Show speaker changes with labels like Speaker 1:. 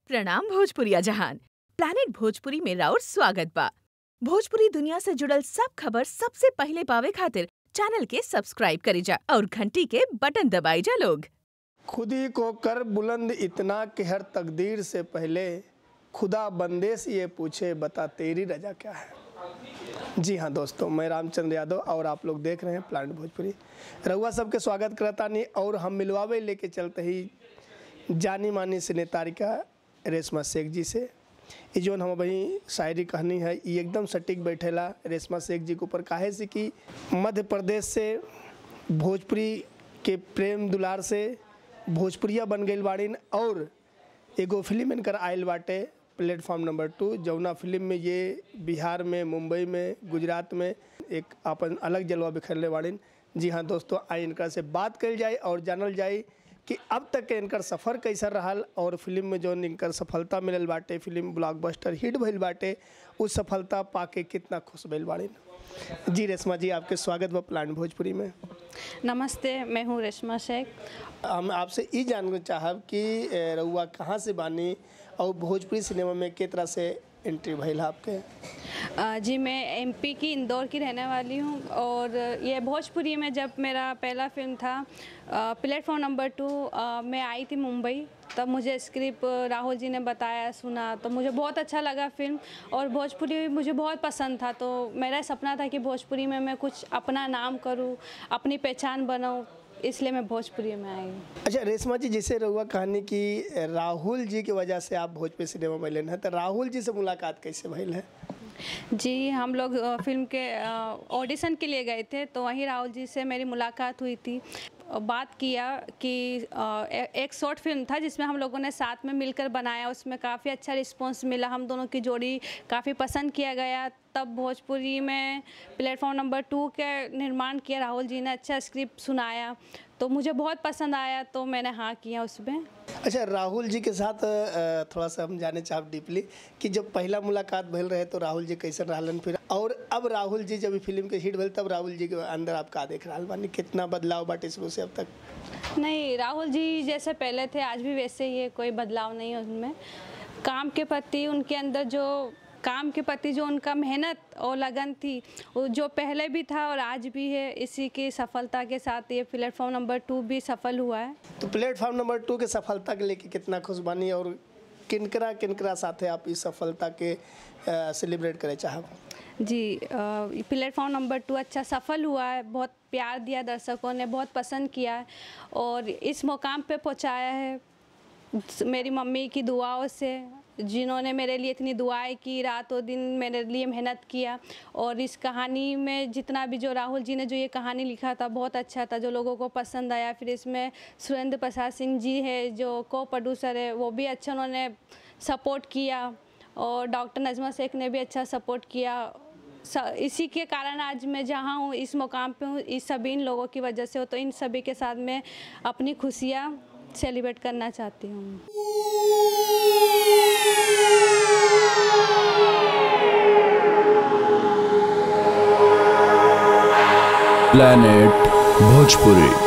Speaker 1: प्रणाम भोजपुरिया जहान। प्लानेट भोजपुरी में राउर स्वागत बा। भोजपुरी दुनिया से जुड़ल सब खबर सबसे पहले पावे खातिर चैनल के सब्सक्राइब करी जा और घंटी के बटन दबाई जा लोग।
Speaker 2: खुदी को कर बुलंद इतना कि हर तकदीर से पहले खुदा बंदे से ये पूछे बता तेरी रजा क्या है। जी हाँ दोस्तों, मैं रामचंद्र यादव और आप लोग देख रहे हैं प्लानेट भोजपुरी। रउआ सबके स्वागत करता नहीं और हम मिलवावे लेके चलते ही जानी मानी सिनेतारिका रेशमा शेख जी से। ये जो हम वही शायरी कहानी है ये एकदम सटीक बैठेला रेशमा शेख जी के ऊपर, काहे से कि मध्य प्रदेश से भोजपुरी के प्रेम दुलार से भोजपुरिया बन गई बाड़ीन और एगो फिल्म इनकर आयल बाटे प्लेटफॉर्म नंबर 2, जौना फिल्म में ये बिहार में, मुंबई में, गुजरात में एक अपन अलग जलवा बिखरले बाड़ीन। जी हाँ दोस्तों, आई इनका से बात कल जाए और जानल जाए कि अब तक के इनकर सफ़र कैसा रहल और फिल्म में जो इनकर सफलता मिलल बाटे, फिल्म ब्लॉकबस्टर हिट भइल बाटे, उस सफलता पाके कितना खुश भइल बाड़ीन। जी रेशमा जी, आपके स्वागत बा प्लानेट भोजपुरी में।
Speaker 3: नमस्ते, मैं हूँ रेशमा शेख।
Speaker 2: हम आपसे ये जानना चाहब कि रउआ कहाँ से बानी और भोजपुरी सिनेमा में किस तरह से एंट्री भइल आपके।
Speaker 3: जी, मैं एमपी की इंदौर की रहने वाली हूँ और ये भोजपुरी में जब मेरा पहला फिल्म था प्लेटफॉर्म नंबर 2, मैं आई थी मुंबई, तब मुझे स्क्रिप्ट राहुल जी ने बताया, सुना तो मुझे बहुत अच्छा लगा फिल्म और भोजपुरी मुझे बहुत पसंद था। तो मेरा सपना था कि भोजपुरी में मैं कुछ अपना नाम करूँ, अपनी पहचान बनाऊँ, इसलिए मैं भोजपुरी में आई हूँ।
Speaker 2: अच्छा रेशमा जी, जैसे रहुआ कहानी कि राहुल जी की वजह से आप भोजपुरी सिनेमा में लेना है, तो राहुल जी से मुलाकात कैसे भइल है।
Speaker 3: जी, हम लोग फिल्म के ऑडिशन के लिए गए थे, तो वहीं राहुल जी से मेरी मुलाकात हुई थी। बात किया कि एक शॉर्ट फिल्म था जिसमें हम लोगों ने साथ में मिलकर बनाया, उसमें काफ़ी अच्छा रिस्पांस मिला, हम दोनों की जोड़ी काफ़ी पसंद किया गया। तब भोजपुरी में प्लेटफॉर्म नंबर 2 के निर्माण किया, राहुल जी ने अच्छा स्क्रिप्ट सुनाया तो मुझे बहुत पसंद आया, तो मैंने हाँ किया उसमें।
Speaker 2: अच्छा, राहुल जी के साथ थोड़ा सा हम जाने चाहब डीपली कि जब पहला मुलाकात भइल रहे तो राहुल जी कैसे रहलन, फिर और अब राहुल जी जब फिल्म के हिट भइल तब राहुल जी के अंदर आप का देख रहा बानी, कितना बदलाव बाटे शुरू से अब तक।
Speaker 3: नहीं, राहुल जी जैसे पहले थे आज भी वैसे ही है, कोई बदलाव नहीं है उनमें। काम के प्रति उनके अंदर जो उनका मेहनत और लगन थी वो जो पहले भी था और आज भी है, इसी की सफलता के साथ ये प्लेटफॉर्म नंबर 2 भी सफल हुआ है।
Speaker 2: तो प्लेटफॉर्म नंबर 2 के सफलता के लेके कितना खुश बानी और किनकरा साथे आप इस सफलता के सेलिब्रेट करे चाहब।
Speaker 3: जी, प्लेटफॉर्म नंबर 2 अच्छा सफल हुआ है, बहुत प्यार दिया, दर्शकों ने बहुत पसंद किया है और इस मुकाम पे पहुंचाया है मेरी मम्मी की दुआओं से, जिन्होंने मेरे लिए इतनी दुआएं की, रातों दिन मेरे लिए मेहनत किया। और इस कहानी में जितना भी जो राहुल जी ने जो ये कहानी लिखा था बहुत अच्छा था, जो लोगों को पसंद आया। फिर इसमें सुरेंद्र प्रसाद सिंह जी है जो को प्रोड्यूसर है, वो भी अच्छा उन्होंने सपोर्ट किया और डॉक्टर नजमा शेख ने भी अच्छा सपोर्ट किया। इसी के कारण आज मैं जहाँ हूँ, इस मुकाम पे हूँ, इस सभी इन लोगों की वजह से हो, तो इन सभी के साथ मैं अपनी खुशियाँ सेलिब्रेट करना चाहती हूँ।
Speaker 4: प्लैनेट भोजपुरी।